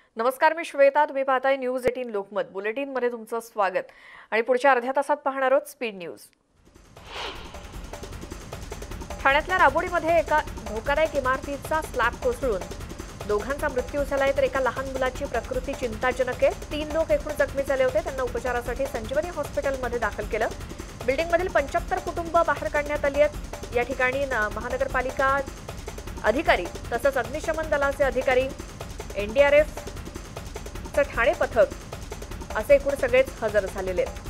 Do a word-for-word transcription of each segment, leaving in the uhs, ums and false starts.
नमस्कार, मी श्वेता. तुम्ही पाहताय न्यूज अठरा लोकमत. बुलेटिन मध्ये तुमचं स्वागत. आणि पुढच्या अर्ध्या तासात पाहणार आहोत स्पीड न्यूज. ठाण्यातल्या राबोडीमध्ये एका धोकादायक इमारतीचा स्लॅब कोसळून दोघांचा मृत्यू झालाय, तर एका लहान मुलाची प्रकृती चिंताजनक आहे. तीन लोक एकूण जखमी झाले होते. त्यांना उपचारासाठी संजीवनी हॉस्पिटलमध्ये दाखल केलं. बिल्डिंगमधील पंच्याहत्तर कुटुंब बाहेर काढण्यात आली आहेत. या ठिकाणी महानगरपालिका अधिकारी तसंच अग्निशमन दलाचे अधिकारी, एनडीआरएफ चं ठाणे पथक असे एकूण सगळेच हजर झालेले आहेत.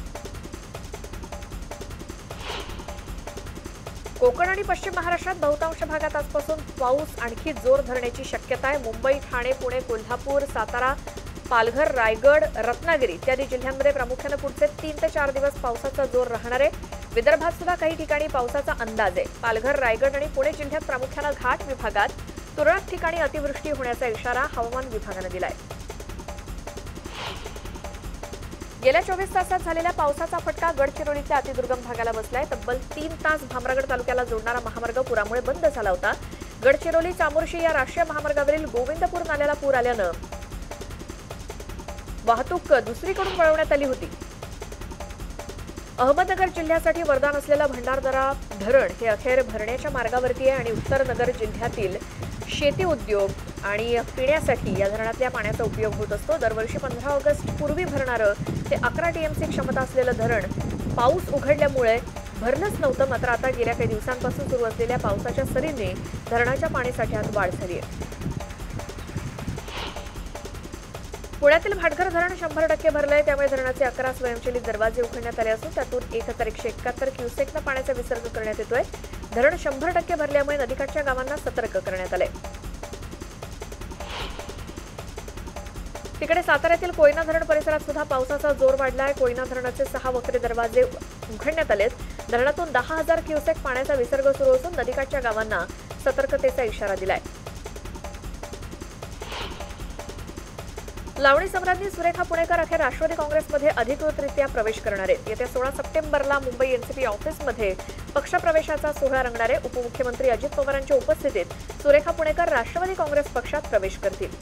कोकण आणि पश्चिम महाराष्ट्रात बहुतांश भागात आजपासून पाऊस आणखी जोर धरण्याची शक्यता आहे. मुंबई, ठाणे, पुणे, कोल्हापूर, सातारा, पालघर, रायगड, रत्नागिरी इत्यादी जिल्ह्यांमध्ये प्रामुख्याने पुढचे तीन ते चार दिवस पावसाचा जोर राहणार आहे. विदर्भात सुद्धा काही ठिकाणी पावसाचा अंदाज आहे. पालघर, रायगड आणि पुणे जिल्ह्यात प्रामुख्याने घाट विभागात तुरळक ठिकाणी अतिवृष्टी होण्याचा इशारा हवामान विभागाने दिलाय. गेल्या चोवीस तासात झालेल्या पावसाचा फटका गडचिरोलीच्या अतिदुर्गम भागाला बसलाय. तब्बल तीन तास भामरागड तालुक्याला जोडणारा महामार्ग पुरामुळे बंद झाला होता. गडचिरोली चामोर्शी या राष्ट्रीय महामार्गावरील गोविंदपूर नाल्याला पूर आल्यानं वाहतूक दुसरीकडून वळवण्यात आली होती. अहमदनगर जिल्ह्यासाठी वरदान असलेला भंडारदरा धरण हे अखेर भरण्याच्या मार्गावरती आहे आणि उत्तर नगर जिल्ह्यातील शेती उद्योग आणि पिण्यासाठी या धरणातल्या पाण्याचा उपयोग होत असतो. दरवर्षी पंधरा ऑगस्ट पूर्वी भरणारं ते अकरा टीएमसी क्षमता असलेलं धरण पाऊस उघडल्यामुळे भरलंच नव्हतं. मात्र आता गेल्या काही दिवसांपासून सुरू असलेल्या पावसाच्या सरींनी धरणाच्या पाणीसाठ्यात वाढ झाली आहे. पुण्यातील भाटघर धरण शंभर टक्के भरलंय. त्यामुळे धरणाचे अकरा स्वयंचलित दरवाजे उघडण्यात आले असून त्यातून एक हजार एकशे एकाहत्तर क्युसेकनं पाण्याचा विसर्ग करण्यात येतोय. धरण शंभर टक्के भरल्यामुळे नदीकाठच्या गावांना सतर्क करण्यात आले. तिकडे साताऱ्यातील कोयना धरण परिसरात सुद्धा पावसाचा जोर वाढलाय. कोयना धरणाचे सहा वक्रे दरवाजे उघडण्यात आलेत. धरणातून दहा हजार क्युसेक पाण्याचा विसर्ग सुरू असून नदीकाठच्या गावांना सतर्कतेचा इशारा दिलाय. लावणी सम्राज्ञी सुरेखा पुणेकर अखेर राष्ट्रवादी काँग्रेसमध्ये अधिकृतरित्या प्रवेश करणार आहेत. येत्या सोळा सप्टेंबरला मुंबई एनसीपी ऑफिसमध्ये पक्षप्रवेशाचा सोहळा रंगणार आहे. उपमुख्यमंत्री अजित पवारांच्या उपस्थितीत सुरेखा पुणेकर राष्ट्रवादी काँग्रेस पक्षात प्रवेश करतील.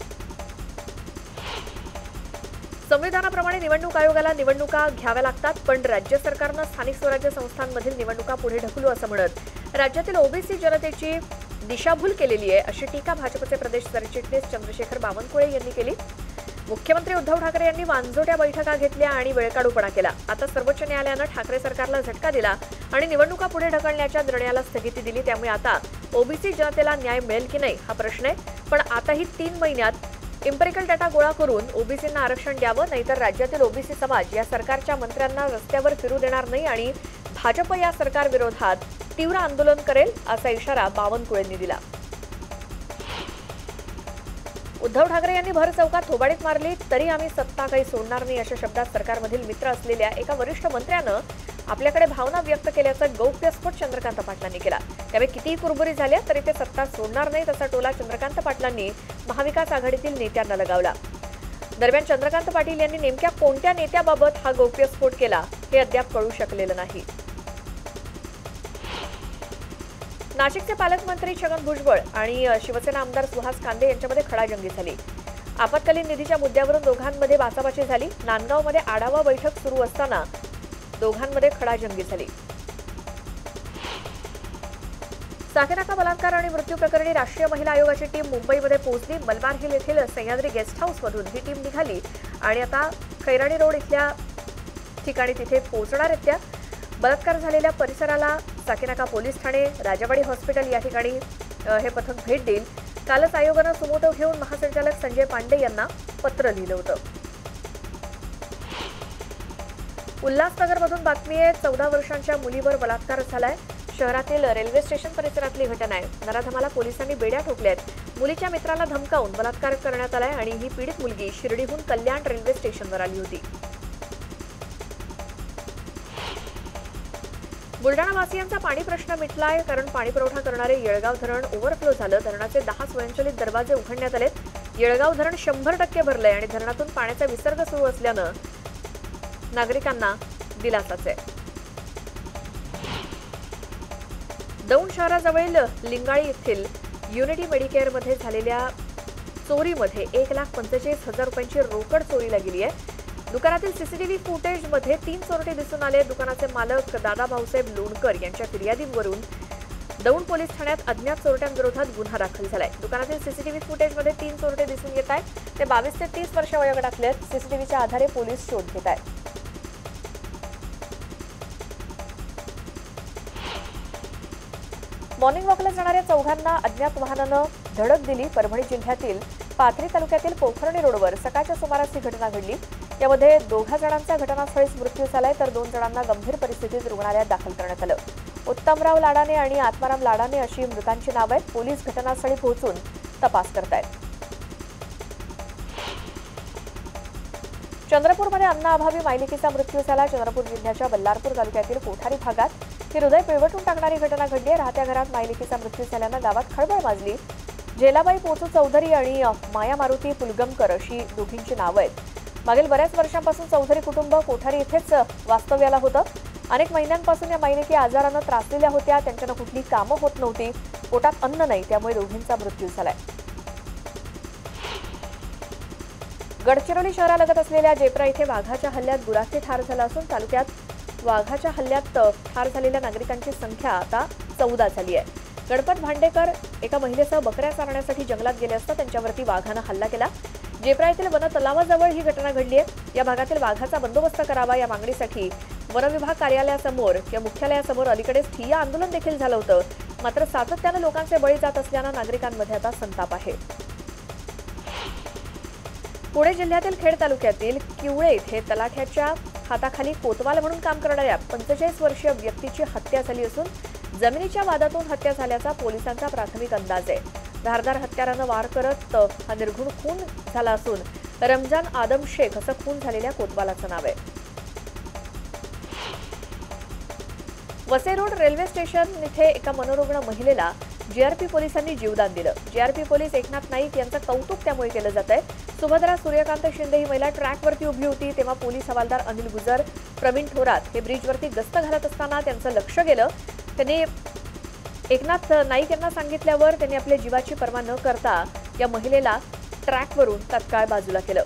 संविधानाप्रमाणे निवडणूक आयोगाला निवडणुका घ्याव्या लागतात, पण राज्य सरकारनं स्थानिक स्वराज्य संस्थांमधील निवडणुका पुढे ढकलू असं म्हणत राज्यातील ओबीसी जनतेची दिशाभूल केलेली आहे, अशी टीका भाजपचे प्रदेश सरचिटणीस चंद्रशेखर बावनकुळे यांनी केली. मुख्यमंत्री उद्धव ठाकरे यांनी वांझोट्या बैठका घेतल्या आणि वेळकाढूपणा केला. आता सर्वोच्च न्यायालयानं ठाकरे सरकारला झटका दिला आणि निवडणुका पुढे ढकलण्याच्या निर्णयाला स्थगिती दिली. त्यामुळे आता ओबीसी जनतेला न्याय मिळेल की नाही हा प्रश्न आहे. पण आताही तीन महिन्यात इम्पेरिकल डाटा गोळा करून ओबीसींना आरक्षण द्यावं, नाहीतर राज्यातील ओबीसी समाज या सरकारच्या मंत्र्यांना रस्त्यावर फिरू देणार नाही आणि भाजप या सरकार विरोधात तीव्र आंदोलन करेल, असा इशारा बावनकुळेंनी दिला. उद्धव ठाकरे यांनी भर चौकात थोबाडीत मारली तरी आम्ही सत्ता काही सोडणार नाही, अशा शब्दात सरकारमधील मित्र असलेल्या एका वरिष्ठ मंत्र्यानं आपल्याकडे भावना व्यक्त केल्याचा गौप्यस्फोट चंद्रकांत पाटलांनी केला. त्यामुळे कितीही कुरबुरी झाल्या तरी ते सत्ता सोडणार नाही, तसा टोला चंद्रकांत पाटलांनी महाविकास आघाडीतील नेत्यांना लगावला. दरम्यान चंद्रकांत पाटील यांनी नेमक्या कोणत्या नेत्याबाबत हा गौप्यस्फोट केला हे अद्याप कळू शकलेलं नाही. नाशिकचे पालकमंत्री छगन भुजबळ आणि शिवसेना आमदार सुहास कांदे यांच्यामध्ये खडाजंगी झाली. आपत्कालीन निधीच्या मुद्द्यावरून दोघांमध्ये बाचाबाची झाली. नांदगावमध्ये आढावा बैठक सुरू असताना दोघांमध्ये खडाजंगी झाली. साकेनाका बलात्कार आणि मृत्यू प्रकरणी राष्ट्रीय महिला आयोगाची टीम मुंबईमध्ये पोहोचली. मलबार हिल येथील सह्याद्री गेस्ट हाऊसमधून ही टीम निघाली आणि आता खैराणी रोड इथल्या ठिकाणी तिथे पोहोचणार आहेत. त्या बलात्कार झालेल्या परिसराला साकेनाका पोलीस ठाणे, राजावाडी हॉस्पिटल या ठिकाणी हे पथक भेट देईल. कालच आयोगानं सुमोटो घेऊन महासंचालक संजय पांडे यांना पत्र लिहिलं होतं. उल्हासनगरमधून बातमी आहे. चौदा वर्षांच्या मुलीवर बलात्कार झालाय. शहरातील रेल्वे स्टेशन परिसरातली घटना आहे. नराधमाला पोलिसांनी बेड्या ठोकल्या आहेत. मुलीच्या मित्राला धमकावून बलात्कार करण्यात आलाय आणि ही पीडित मुलगी शिर्डीहून कल्याण रेल्वे स्टेशनवर आली होती. बुलडाणावासियांचा पाणी प्रश्न मिटलाय, कारण पाणीपुरवठा करणारे येळगाव धरण ओव्हरफ्लो झालं. धरणाचे दहा स्वयंचलित दरवाजे उघडण्यात आलेत. येळगाव धरण शंभर टक्के भरलंय आणि धरणातून पाण्याचा विसर्ग सुरू असल्यानं नागरिकांना दिलासाच आहे. दौंड शहराजवळील लिंगाळी येथील युनिटी मेडिकेअरमध्ये झालेल्या चोरीमध्ये एक लाख पंचेचाळीस हजार रुपयांची रोकड चोरीला गेली आहे। दुकानातील सीसीटीव्ही फुटेजमध्ये तीन चोरटे दिसून आले। दुकानाचे मालक दादा भाऊसाहेब लोणकर यांच्या फिर्यादीवरून दौंड पोलीस ठाण्यात अज्ञात चोरट्यांविरोधात गुन्हा दाखल झालाय। दुकानातील सीसीटीव्ही फुटेजमध्ये तीन चोरटे दिसून येत आहेत। ते बावीस ते तीस वर्ष वयोगटातले आहेत। सीसीटीव्हीच्या आधारे पोलीस शोध घेत आहेत। मॉर्निंग वॉकला जाणाऱ्या चौघांना अज्ञात वाहनानं धडक दिली। परभणी जिल्ह्यातील पाथरी तालुक्यातील पोखर्णी रोडवर सकाळच्या सुमारास ही घटना घडली। यामध्ये दोघा जणांचा घटनास्थळीच मृत्यू झालाय, तर दोन जणांना गंभीर परिस्थितीत रुग्णालयात दाखल करण्यात आलं। उत्तमराव लाडाने आणि आत्माराम लाडाने अशी मृतांची नाव आहेत। पोलीस घटनास्थळी पोहोचून तपास करतायत। चंद्रपूरमध्ये अन्नाअभावी मायलिकीचा मृत्यू झाला। चंद्रपूर जिल्ह्याच्या बल्लारपूर तालुक्यातील कोठारी भागात ही हृदय पिळवटून टाकणारी घटना घडली आहे। राहत्या घरात मायलिकीचा मृत्यू झाल्यानं गावात खळबळ माजली। जेलाबाई पोचू चौधरी आणि माया मारुती पुलगमकर अशी दोघींची नावं आहेत। मागील बऱ्याच वर्षांपासून चौधरी कुटुंब कोठारी इथेच वास्तव्याला होतं। अनेक महिन्यांपासून या मायलिकी आजारानं त्रासलेल्या होत्या। त्यांच्यानं कुठली कामं होत नव्हती, पोटात अन्न नाही, त्यामुळे दोघींचा मृत्यू झालाय। गडचिरोली शहरालगत असलेल्या जेप्रा इथे वाघाच्या हल्ल्यात गुराखी ठार झाला असून तालुक्यात वाघाच्या हल्ल्यात ठार झालेल्या नागरिकांची संख्या आता चौदा झाली आहे। गणपत भांडेकर एका महिलेसह बकऱ्या चारण्यासाठी जंगलात गेले असता त्यांच्यावरती वाघानं हल्ला केला। जेप्रा येथील वन तलावाजवळ ही घटना घडली आहे। या भागातील वाघाचा बंदोबस्त करावा या मागणीसाठी वन विभाग कार्यालयासमोर या मुख्यालयासमोर अलीकडेच ठिय्या आंदोलन देखील झालं होतं। मात्र सातत्यानं लोकांचे बळी जात असल्यानं नागरिकांमध्ये आता संताप आहे। पुणे जिल्ह्यातील खेड तालुक्यातील किवळे इथे तलाठ्याच्या हाताखाली कोतवाल म्हणून काम करणाऱ्या पंचेचाळीस वर्षीय व्यक्तीची हत्या झाली असून जमिनीच्या वादातून हत्या झाल्याचा पोलिसांचा प्राथमिक अंदाज आहे। धारदार हत्यारानं वार करत हा निर्घुण खून झाला असून रमजान आदम शेख असं खून झालेल्या कोतवालाचं नाव आहे। वसई रोड रेल्वे स्टेशन इथे एका मनोरुग्ण महिलेला जीआरपी पोलिसांनी जीवदान दिलं। जीआरपी पोलीस एकनाथ नाईक यांचं कौतुक त्यामुळे केलं जात आहे। सुभद्रा सूर्यकांत शिंदे ही महिला ट्रॅकवरती उभी होती तेव्हा पोलीस हवालदार अनिल गुजर, प्रवीण थोरात हे ब्रिजवरती गस्त घालत असताना त्यांचं लक्ष गेलं। त्यांनी एकनाथ नाईक यांना सांगितल्यावर त्यांनी आपल्या जीवाची पर्वा न करता या महिलेला ट्रॅकवरून तत्काळ बाजूला केलं।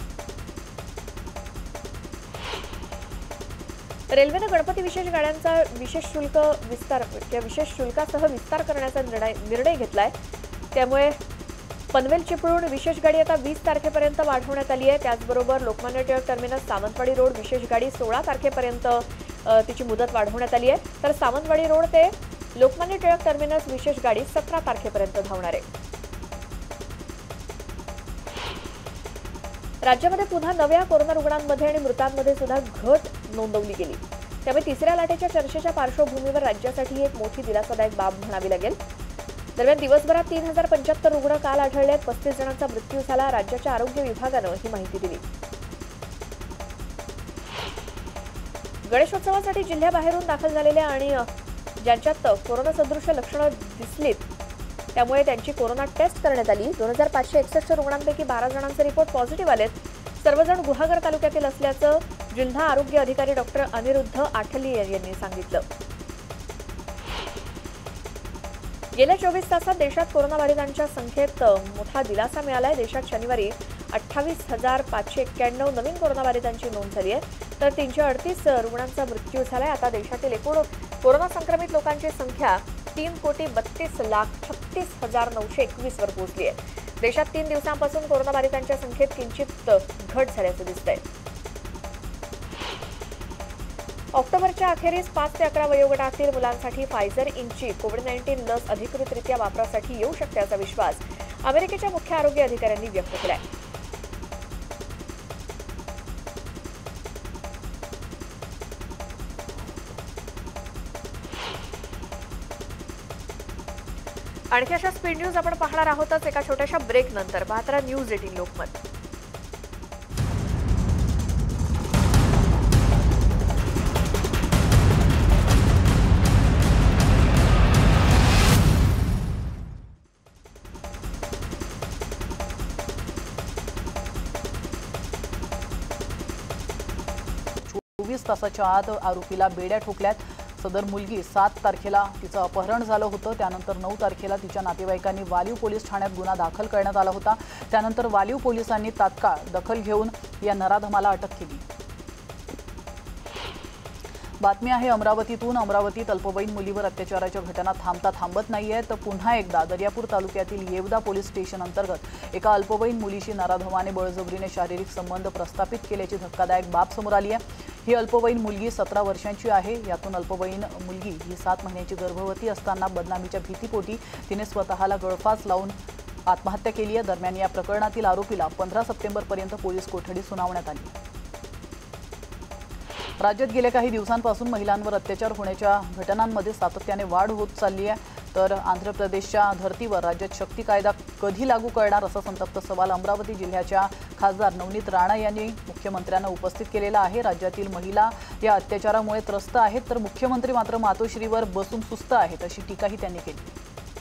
रेल्वेनं गणपती विशेष गाड्यांचा विशेष शुल्क विस्तार या विशेष शुल्कासह विस्तार करण्याचा निर्णय निर्णय घेतलाय। त्यामुळे पनवेल चिपळूण विशेष गाडी आता वीस तारखेपर्यंत वाढवण्यात आली आहे। त्याचबरोबर लोकमान्य टिळक टर्मिनस सावंतवाडी रोड विशेष गाडी सोळा तारखेपर्यंत तिची मुदत वाढवण्यात आली आहे, तर सावंतवाडी रोड ते लोकमान्य टिळक टर्मिनस विशेष गाडी सतरा तारखेपर्यंत धावणार आहे। राज्यामध्ये पुन्हा नव्या कोरोना रुग्णांमध्ये आणि मृतांमध्ये सुद्धा घट नोंदवली गेली। त्यामुळे तिसऱ्या लाटेच्या चर्चेच्या पार्श्वभूमीवर राज्यासाठी ही एक मोठी दिलासादायक बाब म्हणावी लागेल। दरम्यान दिवसभरात तीन हजार पंच्याहत्तर रुग्ण काल आढळले, पस्तीस जणांचा मृत्यू झाला। राज्याच्या आरोग्य विभागानं ही माहिती दिली। गणेशोत्सवासाठी जिल्ह्याबाहेरून दाखल झालेल्या आणि ज्यांच्यात कोरोना सदृश लक्षणं दिसलीत त्यामुळे त्यांची कोरोना टेस्ट करण्यात आली। दोन हजार पाचशे एकसष्ट रुग्णांपैकी बारा जणांचे रिपोर्ट पॉझिटिव्ह आलेत। सर्वजण गुहागर तालुक्यातील असल्याचं जिल्हा आरोग्य अधिकारी डॉक्टर अनिरुद्ध आठली यांनी सांगितलं। गेल्या चोवीस तासात देशात कोरोनाबाधितांच्या संख्येत मोठा दिलासा मिळालाय। देशात शनिवारी अठ्ठावीस हजार पाचशे एक्क्याण्णव नवीन कोरोनाबाधितांची नोंद झाली आहे, तर तीनशे अडतीस रुग्णांचा मृत्यू झालाय। आता देशातील एकूण कोरोना संक्रमित लोकांची संख्या तीन कोटी बत्तीस लाख छत्तीस हजार नऊशे एकवीस वर पोहोचली आहे। देशात तीन दिवसांपासून कोरोनाबाधितांच्या संख्येत किंचित घट झाल्याचं दिसतंय। ऑक्टोबरच्या अखेरीस पाच ते अकरा वयोगटातील मुलांसाठी फायझर इनची कोविड नाईन्टीन लस अधिकृतरित्या वापरासाठी येऊ शकते असा विश्वास अमेरिकेच्या मुख्य आरोग्य अधिकाऱ्यांनी व्यक्त केलाय। आणखी अशा स्पीड न्यूज आपण पाहणार आहोतच एका छोट्याशा ब्रेक नंतर। पाहत रहा न्यूज एटीन लोकमत। चोवीस तासाच्या आत आरोपीला बेड्या ठोकल्यात। सदर मुलगी सात तारखेला तिचं अपहरण झालं होतं। त्यानंतर नऊ तारखेला तिच्या नातेवाईकांनी वालीव पोलीस ठाण्यात गुन्हा दाखल करण्यात आला होता। त्यानंतर वालीव पोलिसांनी तात्काळ दखल घेऊन या नराधमाला अटक केली। बातमी आहे अमरावतीतून। अमरावतीत अल्पवयीन मुलीवर अत्याचाराच्या घटना थांबता थांबत नाहीये तर पुन्हा एकदा दर्यापूर तालुक्यातील येवदा पोलीस स्टेशन अंतर्गत एका अल्पवयीन मुलीशी नराधमाने बळजबरीने शारीरिक संबंध प्रस्थापित केल्याची धक्कादायक बाब समोर आली आहे। ही अल्पवयीन मुलगी सतरा वर्षांची आहे। यातून अल्पवयीन मुलगी ही सात महिन्याची गर्भवती असताना बदनामीच्या भीतीपोटी तिने स्वतःला गळफास लावून आत्महत्या केली आहे। दरम्यान या प्रकरणातील आरोपीला पंधरा सप्टेंबर पर्यंत पोलीस कोठडी सुनावण्यात आली आहे। राज्यात गेल्या काही दिवसांपासून महिलांवर अत्याचार होण्याच्या घटनांमध्ये सातत्याने वाढ होत चालली आहे। तर आंध्र प्रदेशच्या धर्तीवर राज्यात शक्ती कायदा कधी लागू करणार असा संतप्त सवाल अमरावती जिल्ह्याच्या खासदार नवनीत राणा यांनी मुख्यमंत्र्यांना उपस्थित केलेला आहे। राज्यातील महिला या अत्याचारामुळे त्रस्त आहेत तर मुख्यमंत्री मात्र मातोश्रीवर बसून सुस्त आहेत अशी टीकाही त्यांनी केली।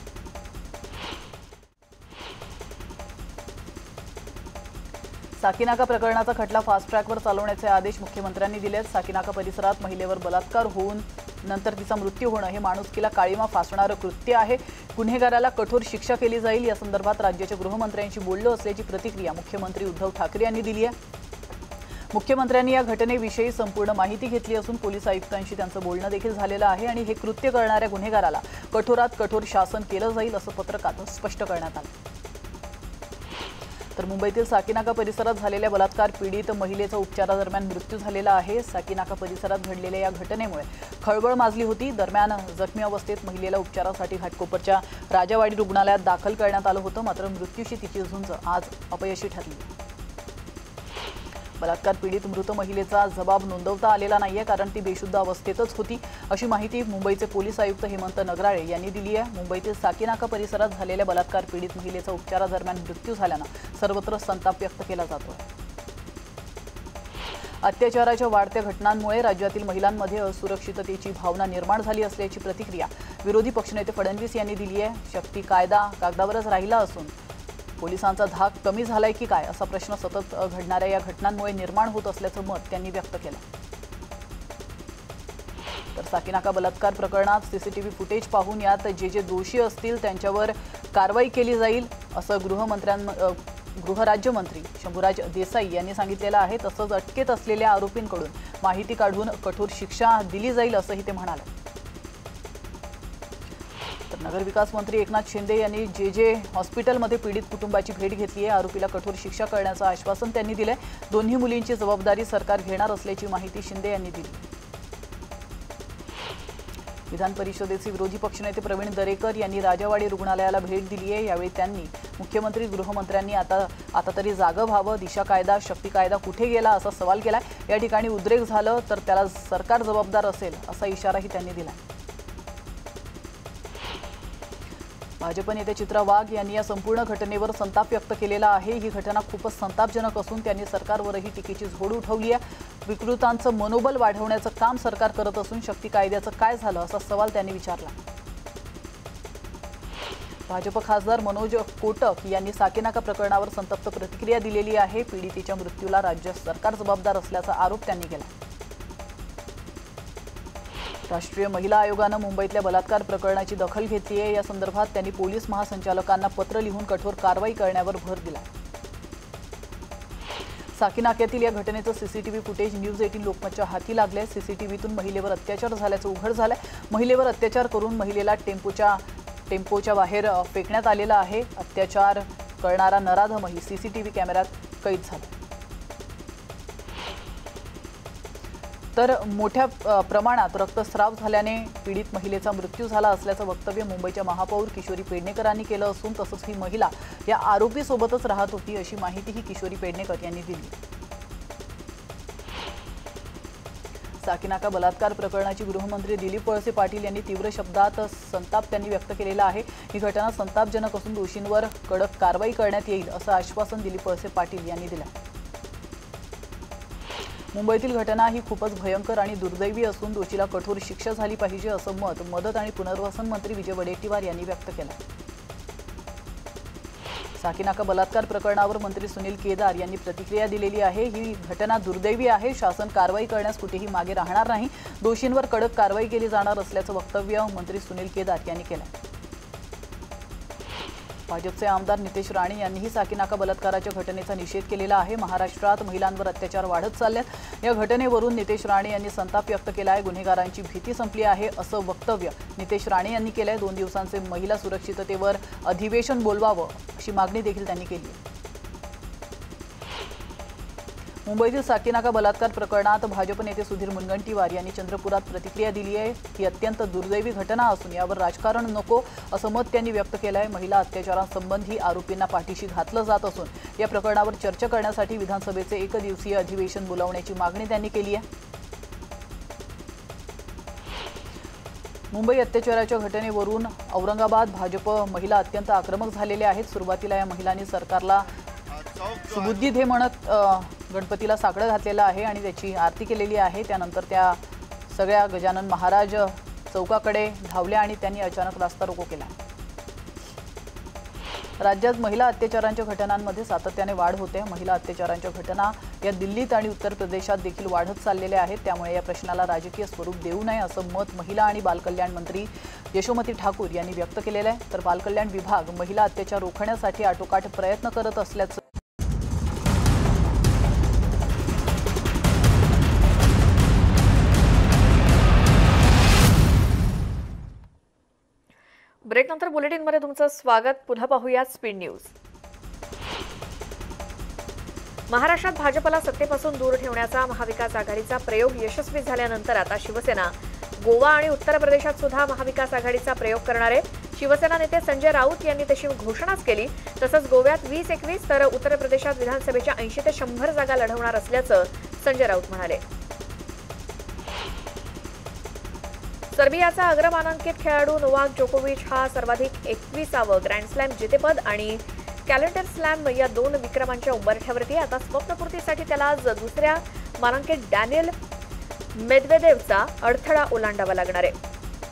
साकीनाका प्रकरणाचा खटला फास्ट ट्रॅकवर चालवण्याचे आदेश मुख्यमंत्र्यांनी दिले आहेत। साकीनाका परिसरात महिलेवर बलात्कार होऊन नंतर तिचा मृत्यू होणं हे माणुसकीला काळीमा फासणारं कृत्य आहे। गुन्हेगाराला कठोर शिक्षा केली जाईल या संदर्भात राज्याच्या गृहमंत्र्यांशी बोललो असल्याची प्रतिक्रिया मुख्यमंत्री उद्धव ठाकरे यांनी दिली आहे। मुख्यमंत्र्यांनी या घटनेविषयी संपूर्ण माहिती घेतली असून पोलीस आयुक्तांशी त्यांचं बोलणं देखील झालेलं आहे आणि हे कृत्य करणाऱ्या गुन्हेगाराला कठोरात कठोर शासन केलं जाईल असं पत्रकात स्पष्ट करण्यात आलं। तर मुंबईतील साकीनाका परिसरात झालेल्या बलात्कार पीडित महिलेचा उपचारादरम्यान मृत्यू झालेला आहे। साकीनाका परिसरात घडलेल्या या घटनेमुळे खळबळ माजली होती। दरम्यान जखमी अवस्थेत महिलेला उपचारासाठी घाटकोपरच्या राजावाडी रुग्णालयात दाखल करण्यात आलं होतं। मात्र मृत्यूशी तिची झुंज आज अपयशी ठरली। बलात्कार पीडित मृत महिलेचा जबाब नोंदवता आलेला नाहीये कारण ती बेशुद्ध अवस्थेतच होती अशी माहिती मुंबईचे पोलीस आयुक्त हेमंत नगराळे यांनी दिली आहे। मुंबईतील साकीनाका परिसरात झालेल्या बलात्कार पीडित महिलेचा उपचारादरम्यान मृत्यू झाल्यानं सर्वत्र संताप व्यक्त केला जातोय। अत्याचाराच्या वाढत्या घटनांमुळे राज्यातील महिलांमध्ये असुरक्षिततेची भावना निर्माण झाली असल्याची प्रतिक्रिया विरोधी पक्षनेते फडणवीस यांनी दिली आहे। शक्ती कायदा कागदावरच राहिला असून पोलिसांचा धाक कमी झालाय की काय असा प्रश्न सतत घडणाऱ्या या घटनांमुळे निर्माण होत असल्याचं मत त्यांनी व्यक्त केलं। तर साकीनाका बलात्कार प्रकरणात सीसीटीव्ही फुटेज पाहून यात जे जे दोषी असतील त्यांच्यावर कारवाई केली जाईल असं गृहमंत्र्यां गृहराज्यमंत्री शंभूराज देसाई यांनी सांगितलेलं आहे। तसंच अटकेत असलेल्या आरोपींकडून माहिती काढून कठोर शिक्षा दिली जाईल असंही ते म्हणाले। नगरविकास मंत्री एकनाथ शिंदे यांनी जे जे हॉस्पिटलमध्ये पीडित कुटुंबाची भेट घेतली आहे। आरोपीला कठोर शिक्षा करण्याचं आश्वासन त्यांनी दिले। दोन्ही मुलींची जबाबदारी सरकार घेणार असल्याची माहिती शिंदे यांनी दिली। विधान परिषदेचे विरोधी पक्षनेते प्रवीण दरेकर यांनी राजावाडी रुग्णालयाला भेट दिली आहे। यावेळी त्यांनी मुख्यमंत्री गृहमंत्र्यांनी आता आता तरी जागं व्हावं, दिशा कायदा शक्ती कायदा कुठे गेला असा सवाल केला। या ठिकाणी उद्रेक झालं तर त्याला सरकार जबाबदार असेल असा इशाराही त्यांनी दिला। भाजप नेते चित्रा वाघ यांनी या संपूर्ण घटनेवर संताप व्यक्त केलेला आहे। ही घटना खूपच संतापजनक असून त्यांनी सरकारवरही टीकेची झोड उठवली आहे। विकृतांचं मनोबल वाढवण्याचं काम सरकार करत असून शक्ती कायद्याचं काय झालं असा सवाल त्यांनी विचारला। भाजप खासदार मनोज कोटक यांनी साकीनाका प्रकरणावर संतप्त प्रतिक्रिया दिलेली आहे। पीडितेच्या मृत्यूला राज्य सरकार जबाबदार असल्याचा आरोप त्यांनी केला। राष्ट्रीय महिला आयोगानं मुंबईतल्या बलात्कार प्रकरणाची दखल घेतली आहे। या संदर्भात त्यांनी पोलीस महासंचालकांना पत्र लिहून कठोर कारवाई करण्यावर भर दिला। साकीनाक्यातील या घटनेचं सीसीटीव्ही फुटेज न्यूज एटीन लोकमतच्या हाती लागले। सीसीटीव्हीतून महिलेवर अत्याचार झाल्याचं उघड झालंय। महिलेवर अत्याचार करून महिलेला टेम्पोच्या टेम्पोच्या बाहेर फेकण्यात आलेला आहे। अत्याचार करणारा नराधमही सीसीटीव्ही कॅमेऱ्यात कैद झाला। तर मोठ्या प्रमाणात रक्तस्राव झाल्याने पीडित महिलेचा मृत्यू झाला असल्याचं वक्तव्य मुंबईच्या महापौर किशोरी पेडणेकरांनी केलं असून तसंच ही महिला या आरोपीसोबतच राहत होती अशी माहितीही किशोरी पेडणेकर यांनी दिली। साकीनाका बलात्कार प्रकरणाची गृहमंत्री दिलीप वळसे पाटील यांनी तीव्र शब्दात संताप त्यांनी व्यक्त केलेला आहे। ही घटना संतापजनक असून दोषींवर कडक कारवाई करण्यात येईल असं आश्वासन दिलीप वळसे पाटील यांनी दिलं। मुंबईतील घटना ही खूपच भयंकर आणि दुर्दैवी असून दोषीला कठोर शिक्षा झाली पाहिजे असं मत मदत आणि पुनर्वसन मंत्री विजय वडेट्टीवार यांनी व्यक्त केलं। साकीनाका बलात्कार प्रकरणावर मंत्री सुनील केदार यांनी प्रतिक्रिया दिलेली आहे। ही घटना दुर्दैवी आहे, शासन कारवाई करण्यास कुठेही मागे राहणार नाही, दोषींवर कडक कारवाई केली जाणार असल्याचं वक्तव्य मंत्री सुनील केदार यांनी केलं। भाजपचे आमदार नितेश राणे यांनीही साकीनाका बलात्काराच्या घटनेचा निषेध केलेला आहे। महाराष्ट्रात महिलांवर अत्याचार वाढत चालल्यात, या घटनेवरून नितेश राणे यांनी संताप व्यक्त केला आहे। गुन्हेगारांची भीती संपली आहे असं वक्तव्य नितेश राणे यांनी केलंय। दोन दिवसांचे महिला सुरक्षिततेवर अधिवेशन बोलवावं अशी मागणी देखील त्यांनी केली आहे। मुंबईतील साकीनाका बलात्कार प्रकरणात भाजप नेते सुधीर मुनगंटीवार यांनी चंद्रपुरात प्रतिक्रिया दिली आहे। ही अत्यंत दुर्दैवी घटना असून यावर राजकारण नको असं मत त्यांनी व्यक्त केलं आहे। महिला अत्याचारांसंबंधी आरोपींना पाठीशी घातलं जात असून या प्रकरणावर चर्चा करण्यासाठी विधानसभेचे एकदिवसीय अधिवेशन बोलावण्याची मागणी त्यांनी केली आहे। मुंबई अत्याचाराच्या घटनेवरून औरंगाबाद भाजप महिला अत्यंत आक्रमक झालेल्या आहेत। सुरुवातीला या महिलांनी सरकारला सुबुद्धी दे म्हणत गणपतीला साकडं घातलेलं आहे आणि त्याची आरती केलेली आहे। त्यानंतर त्या सगळ्या गजानन महाराज चौकाकडे धावल्या आणि त्यांनी अचानक रास्ता रोको केला। राज्यात महिला अत्याचारांच्या घटनांमध्ये सातत्याने वाढ होते। महिला अत्याचारांच्या घटना या दिल्लीत आणि उत्तर प्रदेशात देखील वाढत चाललेल्या आहेत। त्यामुळे या प्रश्नाला राजकीय स्वरूप देऊ नये असं मत महिला आणि बालकल्याण मंत्री यशोमती ठाकूर यांनी व्यक्त केलेलं आहे। तर बालकल्याण विभाग महिला अत्याचार रोखण्यासाठी आटोकाट प्रयत्न करत असल्याचं ब्रेक नंतर बुलेटिनमध्ये तुमचं स्वागत। पुन्हा पाहूया स्पीड न्यूज। महाराष्ट्रात भाजपला सत्तेपासून दूर ठेवण्याचा महाविकास आघाडीचा प्रयोग यशस्वी झाल्यानंतर आता शिवसेना गोवा आणि उत्तर प्रदेशात सुद्धा महाविकास आघाडीचा प्रयोग करणार आहे। शिवसेना नेते संजय राऊत यांनी तशी घोषणाच केली। तसंच गोव्यात वीस एकवीस तर उत्तर प्रदेशात विधानसभेच्या ऐंशी ते शंभर जागा लढवणार असल्याचं संजय राऊत म्हणाले। सर्बियाचा अग्रमानांकित खेळाडू नोवाक जोकोविच हा सर्वाधिक एकविसावं ग्रँड स्लॅम जेतेपद आणि कॅलेंडर स्लॅम या दोन विक्रमांच्या उंबरठ्यावरती आता स्वप्नपूर्तीसाठी त्याला आज दुसऱ्या मानांकित डॅनियल मेदवेदेवचा अडथळा ओलांडावा लागणार आहे।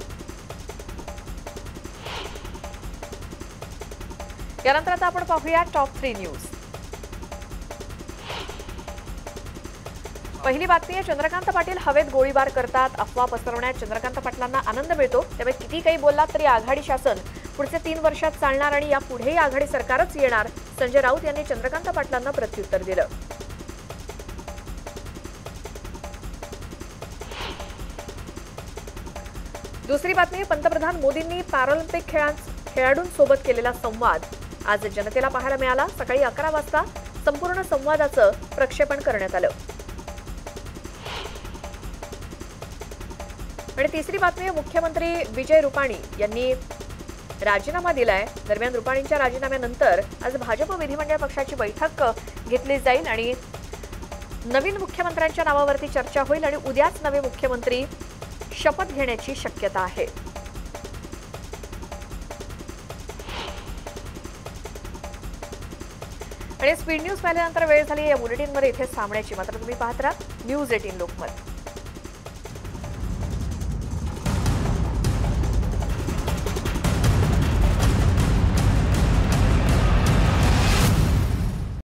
यानंतर आता आपण पाहूया टॉप थ्री न्यूज। पहिली बातमी आहे, चंद्रकांत पाटील हवेत गोळीबार करतात, अफवा पसरवण्यात चंद्रकांत पाटलांना आनंद मिळतो। त्यामुळे किती काही बोललात तरी आघाडी शासन पुढचे तीन वर्षात चालणार आणि यापुढेही आघाडी सरकारच येणार, संजय राऊत यांनी चंद्रकांत पाटलांना प्रत्युत्तर दिलं। दुसरी बातमी, पंतप्रधान मोदींनी पॅरालिम्पिक खेळाडूंसोबत केलेला संवाद आज जनतेला पाहायला मिळाला। सकाळी अकरा वाजता संपूर्ण संवादाचं प्रक्षेपण करण्यात आलं। आणि तिसरी बातमी, मुख्यमंत्री विजय रुपाणी यांनी राजीनामा दिलाय। दरम्यान रुपाणींच्या राजीनाम्यानंतर आज भाजप विधिमंडळ पक्षाची बैठक घेतली जाईल आणि नवीन मुख्यमंत्र्यांच्या नावावरती चर्चा होईल आणि उद्याच नवे मुख्यमंत्री शपथ घेण्याची शक्यता आहे। आणि स्पीड न्यूज पाहिल्यानंतर वेळ झाली या बुलेटिनमध्ये इथे थांबण्याची, मात्र तुम्ही पाहत राहा न्यूज एटीन लोकमत।